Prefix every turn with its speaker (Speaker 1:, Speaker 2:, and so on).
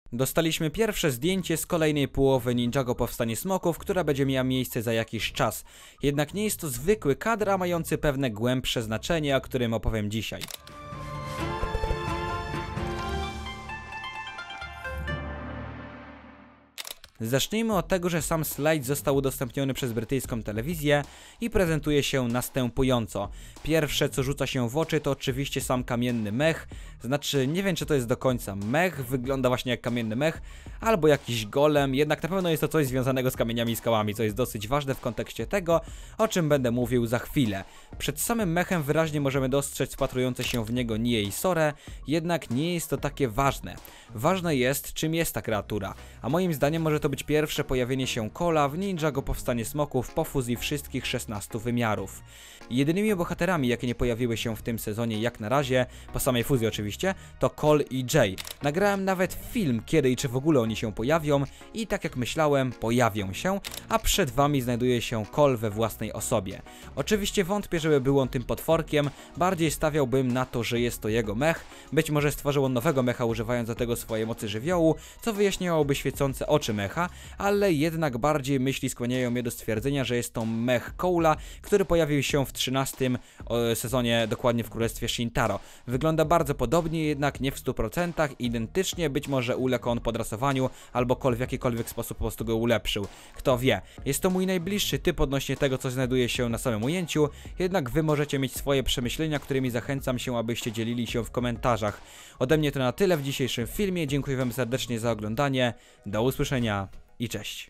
Speaker 1: Dostaliśmy pierwsze zdjęcie z kolejnej połowy Ninjago Powstanie Smoków, która będzie miała miejsce za jakiś czas. Jednak nie jest to zwykły kadr, a mający pewne głębsze znaczenie, o którym opowiem dzisiaj. Zacznijmy od tego, że sam slajd został udostępniony przez brytyjską telewizję i prezentuje się następująco. Pierwsze, co rzuca się w oczy, to oczywiście sam kamienny mech. Znaczy, nie wiem, czy to jest do końca mech, wygląda właśnie jak kamienny mech, albo jakiś golem, jednak na pewno jest to coś związanego z kamieniami i skałami, co jest dosyć ważne w kontekście tego, o czym będę mówił za chwilę. Przed samym mechem wyraźnie możemy dostrzec wpatrujące się w niego Nie i Sorę, jednak nie jest to takie ważne. Ważne jest, czym jest ta kreatura, a moim zdaniem może to być pierwsze pojawienie się Cole'a w Ninjago Powstanie Smoków po fuzji wszystkich 16 wymiarów. Jedynymi bohaterami, jakie nie pojawiły się w tym sezonie jak na razie, po samej fuzji oczywiście, to Cole i Jay. Nagrałem nawet film, kiedy i czy w ogóle oni się pojawią i tak jak myślałem, pojawią się, a przed wami znajduje się Cole we własnej osobie. Oczywiście wątpię, żeby był on tym potworkiem, bardziej stawiałbym na to, że jest to jego mech, być może stworzył on nowego mecha używając do tego swojej mocy żywiołu, co wyjaśniałoby świecące oczy mecha, ale jednak bardziej myśli skłaniają mnie do stwierdzenia, że jest to mech Cole'a, który pojawił się w 13 sezonie, dokładnie w Królestwie Shintaro. Wygląda bardzo podobnie, jednak nie w 100%, identycznie, być może uległ on podrasowaniu, albo Cole w jakikolwiek sposób po prostu go ulepszył. Kto wie. Jest to mój najbliższy typ odnośnie tego, co znajduje się na samym ujęciu, jednak wy możecie mieć swoje przemyślenia, którymi zachęcam się, abyście dzielili się w komentarzach. Ode mnie to na tyle w dzisiejszym filmie, dziękuję wam serdecznie za oglądanie, do usłyszenia i cześć.